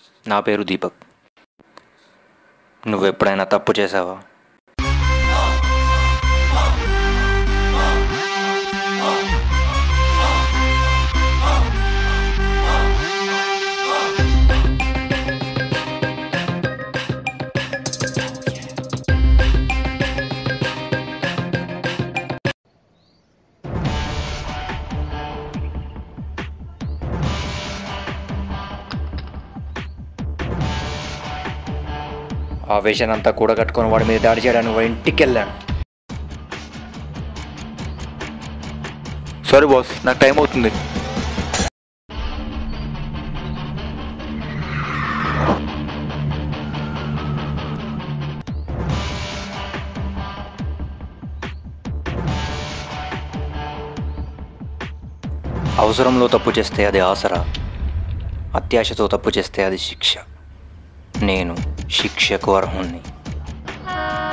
నా పేరు దీపక్. నువ్వెప్పుడైనా తప్పు చేసావా? ఆ వేషనంతా కూడగట్టుకొని వాడి మీద దాడి చేయడానికి వాడి ఇంటికి వెళ్ళాను. సారీ బాస్, నాకు టైం అవుతుంది. అవసరంలో తప్పు చేస్తే అది ఆసరా, అత్యాశతో తప్పు చేస్తే అది శిక్ష. నేను శిక్షకు అర్హుణ్ణి.